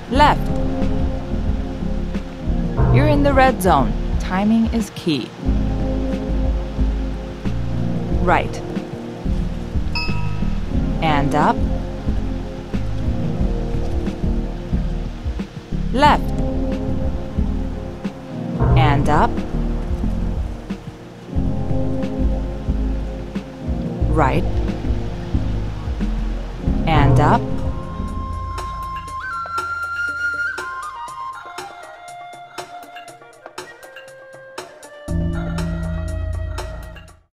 Left. You're in the red zone. Timing is key. Right. And up. Left. And up. Right. And up.